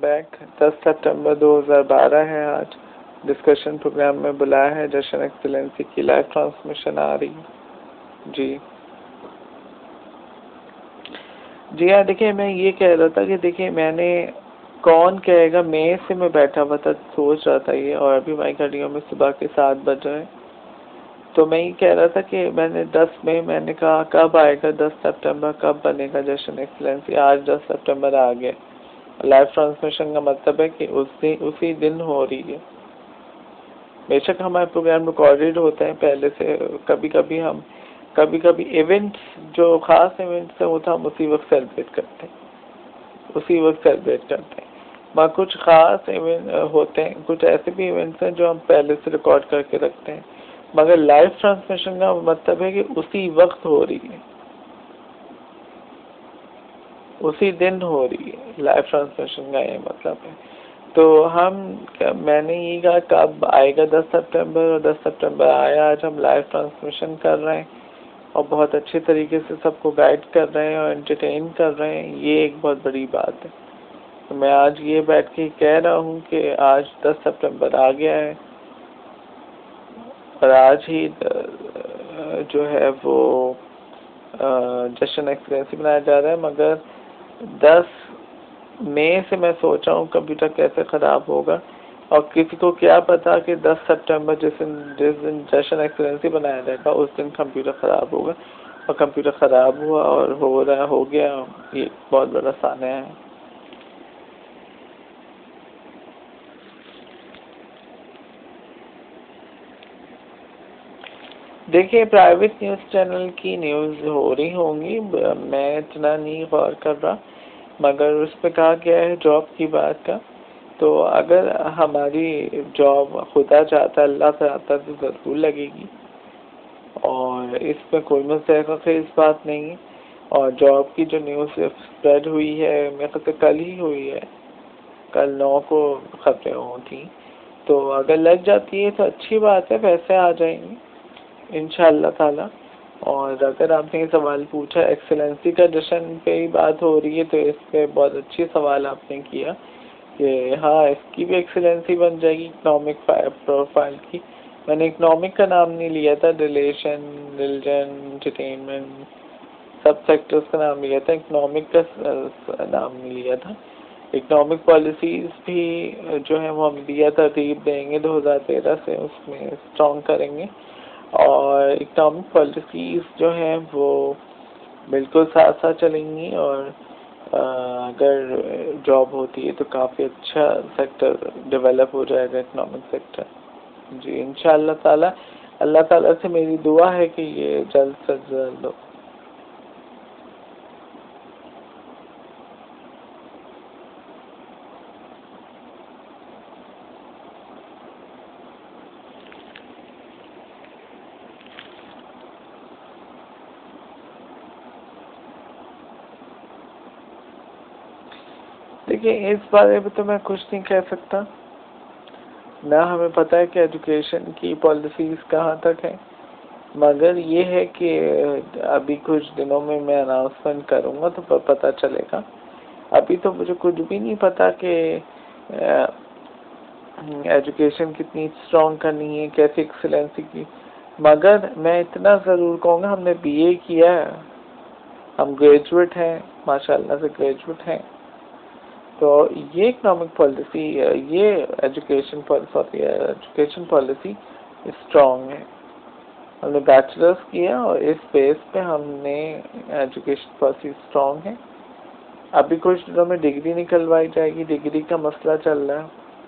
Back 10 September 2012 ہے آج. Discussion programme میں بلایا ہے. جشن ایکسیلنسی کی لائیو ٹرانسمیشن آ رہی ہے. جی ہاں. دیکھیں میں یہ کہہ رہا تھا کہ دیکھیں میں نے کون کہے گا میں سے میں بیٹھا ہوا تھا سوچ رہا تھا یہ، اور ابھی ہماری گھڑیوں میں صبح کے 7 بج رہے ہیں. تو میں یہ کہہ رہا تھا کہ میں نے 10 میں میں نے کہا کب آئے گا 10 سپٹمبر، کب بنے گا جشن ایکسیلنسی. آج 10 سپٹمبر آ گیا. لائیو ٹرانسمیشن کا مطلب ہے کہ اسی دن ہو رہی ہے. بے شک ہمارے پروگرام ریکارڈیڈ ہوتے ہیں پہلے سے. کبھی کبھی ایونٹس جو خاص ایونٹس ہیں وہ تو ہم اسی وقت سیلیبریٹ کرتے ہیں. مگر کچھ خاص ایونٹ ہوتے ہیں، کچھ ایسے بھی ایونٹس ہیں جو ہم پہلے سے ریکارڈ کر کے رکھتے ہیں. مگر لائیو ٹرانسمیشن کا مطلب ہے کہ اسی وقت ہو رہی ہے، اسی دن ہو رہی ہے. لائیو ٹرانسمیشن کا یہ مطلب ہے. تو میں نے یہ کہا کب آئے گا 10 سپٹمبر، اور 10 سپٹمبر آیا. آج ہم لائیو ٹرانسمیشن کر رہے ہیں اور بہت اچھے طریقے سے سب کو گائیڈ کر رہے ہیں اور انٹرٹین کر رہے ہیں. یہ ایک بہت بڑی بات ہے. تو میں آج یہ بیٹھ کے کہہ رہا ہوں کہ آج 10 سپٹمبر آ گیا ہے، اور آج ہی جو ہے وہ جشن ایکسیلنسی منایا جا رہا ہے. مگر 10 مئی سے میں سوچا ہوں کمپیوٹر کیسے خراب ہوگا، اور کسی کو کیا پتا کہ 10 سپٹمبر جس دن جشن ایکسیلنسی بنایا جائے گا اس دن کمپیوٹر خراب ہوگا. اور کمپیوٹر خراب ہوا اور ہو گیا. یہ بہت بڑا سانحہ ہے. دیکھیے پرائیویٹ نیوز چینل کی نیوز ہو رہی ہوں گی، میں اتنا نہیں غور کر رہا. مگر اس پہ کہا گیا ہے جاب کی بات کا. تو اگر ہماری جاب خدا چاہتا، اللہ چاہتا تو ضرور لگے گی، اور اس میں کوئی مستحق خیز بات نہیں ہے. اور جاب کی جو نیوز اسپریڈ ہوئی ہے میرے خیال سے کل ہی ہوئی ہے، کل 9 کو خبریں تھیں. تو اگر لگ جاتی ہے تو اچھی بات ہے، پیسے آ جائیں گے انشاءاللہ تعالی. اور اگر آپ نے یہ سوال پوچھا ایکسیلنسی کا جشن پہ ہی بات ہو رہی ہے، تو اس پہ بہت اچھی سوال آپ نے کیا کہ ہاں اس کی بھی ایکسیلنسی بن جائے گی اکنامک پروفائل کی. میں نے اکنامک کا نام نہیں لیا تھا، ریلیشن، ریلیجن، انٹرٹینمنٹ، سب سیکٹرز کا نام لیا تھا، اکنامک کا نام نہیں لیا تھا. اکنامک پالیسیز بھی جو ہے وہ ہم دیا ترتیب دیں گے 2013 سے، اس میں اسٹرانگ کریں گے. اور اکنامک پالیسیز جو ہیں وہ بالکل ساتھ ساتھ چلیں گی. اور اگر جاب ہوتی ہے تو کافی اچھا سیکٹر ڈیولپ ہو جائے گا اکنامک سیکٹر. جی انشاءاللہ تعالی. اللہ تعالیٰ سے میری دعا ہے کہ یہ جلد سے جلد ہو. دیکھیے اس بارے میں تو میں کچھ نہیں کہہ سکتا، نہ ہمیں پتہ ہے کہ ایجوکیشن کی پالیسیز کہاں تک ہیں. مگر یہ ہے کہ ابھی کچھ دنوں میں اناؤنسمنٹ کروں گا تو پتہ چلے گا. ابھی تو مجھے کچھ بھی نہیں پتا کہ ایجوکیشن کتنی اسٹرانگ کرنی ہے، کیسی ایکسیلنسی کی. مگر میں اتنا ضرور کہوں گا ہم نے BA کیا ہے، ہم گریجویٹ ہیں، ماشاءاللہ سے گریجویٹ ہیں. تو یہ اکنامک پالیسی، یہ ایجوکیشن پالیسی اسٹرانگ ہے. ہم نے بیچلرس کیا اور اس بیس پہ ہم نے ایجوکیشن پالیسی اسٹرانگ ہے. ابھی کچھ دنوں میں ڈگری نکلوائی جائے گی، ڈگری کا مسئلہ چل رہا ہے.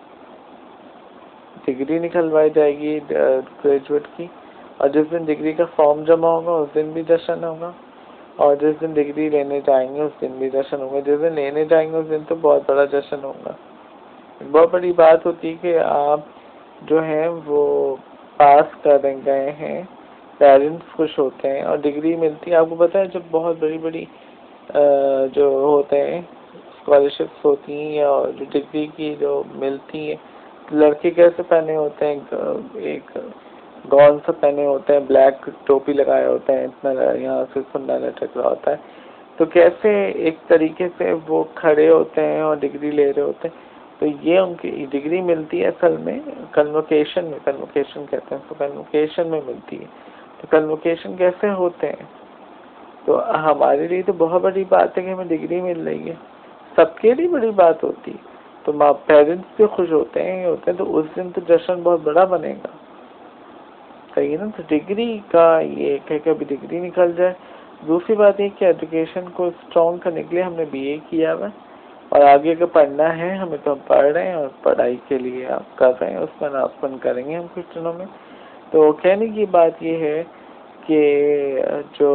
ڈگری نکلوائی جائے گی گریجویٹ کی، اور جس دن ڈگری کا فارم جمع ہوگا اس دن بھی جشن ہوگا، اور جس دن ڈگری لینے جائیں گے اس دن بھی جشن ہوگا. جس دن لینے جائیں گے اس دن تو بہت بڑا جشن ہوگا. بہت بڑی بات ہوتی ہے کہ آپ جو ہیں وہ پاس کر گئے ہیں، پیرنٹس خوش ہوتے ہیں اور ڈگری ملتی ہے. آپ کو پتہ ہے جب بہت بڑی بڑی جو ہوتے ہیں اسکالرشپس ہوتی ہیں یا جو ڈگری کی جو ملتی ہیں، لڑکے کیسے پہنے ہوتے ہیں، ایک گون سا پہنے ہوتے ہیں، بلیک ٹوپی لگائے ہوتے ہیں، اتنا یہاں سے سننا لٹک رہا ہوتا ہے. تو کیسے ایک طریقے سے وہ کھڑے ہوتے ہیں اور ڈگری لے رہے ہوتے ہیں. تو یہ ان کی ڈگری ملتی ہے اصل میں کنوکیشن میں، کنوکیشن کہتے ہیں تو کنوکیشن میں ملتی ہے. تو کنوکیشن کیسے ہوتے ہیں؟ تو ہمارے لیے تو بہت بڑی بات ہے کہ ہمیں ڈگری مل رہی ہے، سب کے لیے بڑی بات ہوتی ہے. تو پیرنٹس بھی خوش ہوتے ہیں تو اس دن تو جشن بہت بڑا بنے گا. صحیح نا. تو ڈگری کا یہ کہ ابھی ڈگری نکل جائے. دوسری بات یہ کہ ایجوکیشن کو اسٹرانگ کرنے کے لیے ہم نے BA کیا ہوا اور آگے اگر پڑھنا ہے ہمیں تو ہم پڑھ رہے ہیں اور پڑھائی کے لیے آپ کر رہے ہیں، اس میں اناؤنسمنٹ کریں گے ہم کچھ دنوں میں. تو کہنے کی بات یہ ہے کہ جو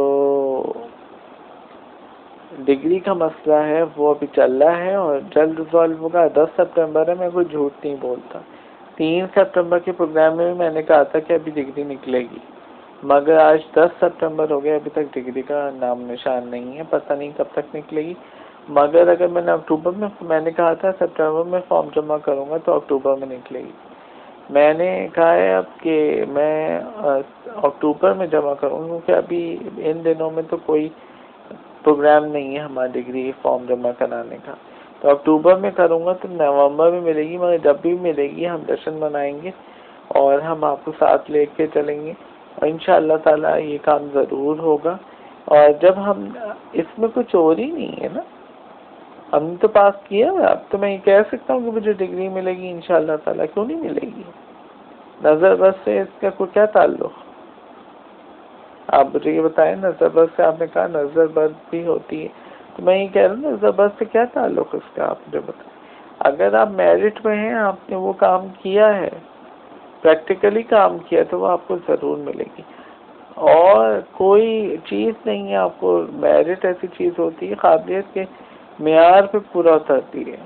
ڈگری کا مسئلہ ہے وہ ابھی چل رہا ہے اور جلد ریزالو ہوگا. 10 سپٹمبر ہے، میں کوئی جھوٹ نہیں بولتا. 3 سپٹمبر کے پروگرام میں بھی میں نے کہا تھا کہ ابھی ڈگری نکلے گی، مگر آج 10 سپٹمبر ہو گیا، ابھی تک ڈگری کا نام نشان نہیں ہے. پتہ نہیں کب تک نکلے گی. مگر اگر میں نے اکتوبر میں نے کہا تھا سپٹمبر میں فارم جمع کروں گا تو اکتوبر میں نکلے گی. میں نے کہا ہے اب کہ میں اکتوبر میں جمع کروں کیونکہ ابھی ان دنوں میں تو کوئی پروگرام نہیں ہے ہمارا ڈگری فارم جمع کرانے کا. تو اکتوبر میں کروں گا تو نومبر میں ملے گی، مگر جب بھی ملے گی ہم جشن منائیں گے اور ہم آپ کو ساتھ لے کے چلیں گے اور انشاءاللہ تعالیٰ یہ کام ضرور ہوگا. اور جب ہم اس میں کچھ اور ہی نہیں ہے نا، ہم نے تو پاس کیا ہے. اب تو میں یہ کہہ سکتا ہوں کہ مجھے ڈگری ملے گی انشاءاللہ تعالیٰ. کیوں نہیں ملے گی؟ نظر بس سے اس کا کوئی کیا تعلق؟ آپ مجھے یہ بتائیں. نظر بس سے آپ نے کہا نظر بد بھی ہوتی ہے، تو میں یہ کہہ رہا ہوں نظر بد سے کیا تعلق اس کا؟ آپ مجھے بتائیں. اگر آپ میرٹ میں ہیں، آپ نے وہ کام کیا ہے، پریکٹیکلی کام کیا، تو وہ آپ کو ضرور ملے گی. اور کوئی چیز نہیں ہے آپ کو. میرٹ ایسی چیز ہوتی ہے قابلیت کے معیار پہ پورا اترتی ہے.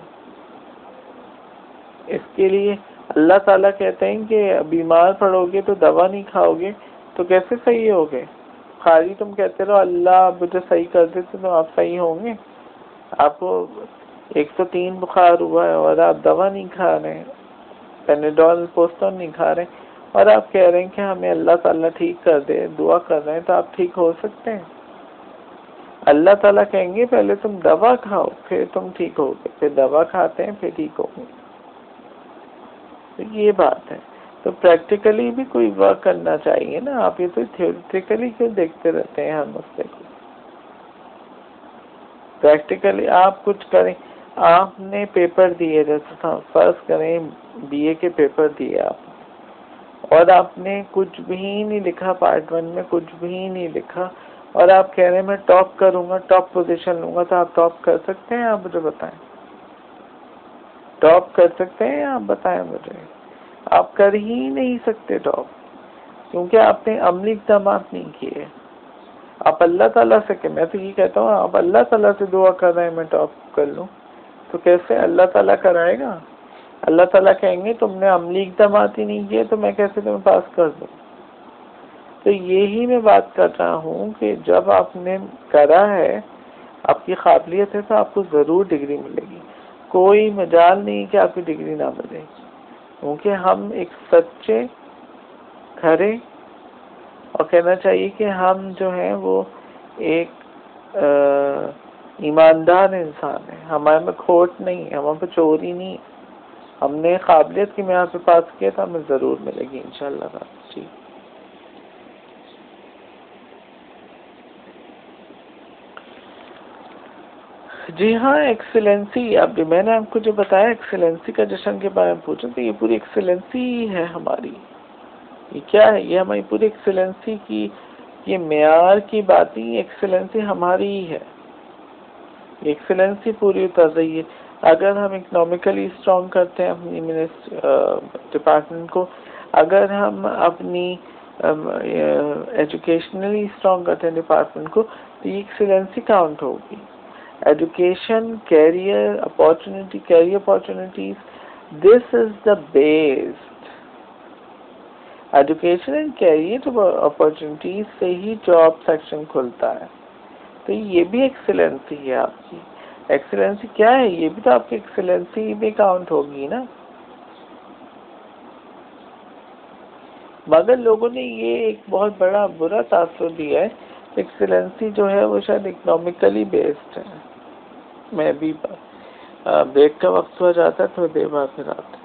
اس کے لیے اللہ تعالیٰ کہتے ہیں کہ بیمار پڑو گے تو دوا نہیں کھاؤ گے تو کیسے صحیح ہوگے؟ خالی تم کہتے رہو اللہ مجھے صحیح کر دیتے تو آپ صحیح ہوں گے؟ آپ کو 103 بخار ہوا ہے اور آپ دوا نہیں کھا رہے ہیں، پینیڈول پوستون نہیں کھا رہے، اور آپ کہہ رہے ہیں کہ ہمیں اللہ تعالیٰ ٹھیک کر دے، دعا کر رہے ہیں، تو آپ ٹھیک ہو سکتے ہیں؟ اللہ تعالیٰ کہیں گے پہلے تم دوا کھاؤ پھر تم ٹھیک ہوگے، پھر دوا کھاتے ہیں پھر ٹھیک ہوں گے. تو یہ بات ہے. تو پریکٹیکلی بھی کوئی ورک کرنا چاہیے نا. آپ یہ تو تھیوریٹیکلی کیوں دیکھتے رہتے ہیں ہر مسئلے کو؟ پریکٹیکلی آپ کچھ کریں. آپ نے پیپر دیے، جیسے فرض کریں BA کے پیپر دیے آپ، اور آپ نے کچھ بھی نہیں لکھا، پارٹ 1 میں کچھ بھی نہیں لکھا، اور آپ کہہ رہے ہیں میں ٹاپ کروں گا، ٹاپ پوزیشن لوں گا، تو آپ ٹاپ کر سکتے ہیں؟ آپ مجھے بتائیں. ٹاپ کر سکتے ہیں؟ آپ بتائیں مجھے. آپ کر ہی نہیں سکتے ٹاپ، کیونکہ آپ نے عملی اقدامات نہیں کیے. آپ اللہ تعالیٰ سے کہ میں تو یہ کہتا ہوں آپ اللہ تعالیٰ سے دعا کر رہے ہیں میں ٹاپ کر لوں، تو کیسے اللہ تعالیٰ کرائے گا؟ اللہ تعالیٰ کہیں گے تم نے عملی اقدامات ہی نہیں کیے تو میں کیسے تمہیں پاس کر دوں؟ تو یہی میں بات کر رہا ہوں کہ جب آپ نے کرا ہے، آپ کی قابلیت ہے، تو آپ کو ضرور ڈگری ملے گی. کوئی مجال نہیں کہ آپ کی ڈگری نہ ملے، کیونکہ ہم ایک سچے کھرے اور کہنا چاہیے کہ ہم جو ہیں وہ ایک ایماندار انسان ہیں. ہمارے میں کھوٹ نہیں ہے، ہمارے پہ چوری نہیں ہے. ہم نے قابلیت کی معیار پہ پاس کیا تو ہمیں ضرور ملے گی انشاءاللہ. ٹھیک. جی ہاں، ایکسیلنسی. اب میں نے آپ کو جو بتایا ایکسیلنسی کا جشن کے بارے میں پوچھا، تو یہ پوری ایکسیلنسی ہے ہماری. یہ کیا ہے؟ یہ ہماری پوری ایکسیلنسی کی، یہ معیار کی بات نہیں، ایکسیلنسی ہماری ہی ہے. ایکسیلنسی پوری اتر رہی ہے. اگر ہم اکنامکلی اسٹرانگ کرتے ہیں اپنی ڈپارٹمنٹ کو، اگر ہم اپنی ایجوکیشنلی اسٹرانگ کرتے ہیں ڈپارٹمنٹ کو، تو یہ ایکسیلنسی کاؤنٹ ہوگی. Education, career opportunities, this is the base. Education and career opportunities سے ہی جاب سیکشن کھلتا ہے. تو یہ بھی ایکسیلنسی ہے آپ کی. ایکسیلنسی کیا ہے؟ یہ بھی تو آپ کی ایکسیلنسی بھی کاؤنٹ ہوگی نا. مگر لوگوں نے یہ ایک بہت بڑا برا تاثر دیا ہے ایکسیلنسی جو ہے وہ شاید اکنامیکلی بیسڈ ہے. میں بھی بریک کا وقت ہو جاتا تو دیر بعد پھر آتا.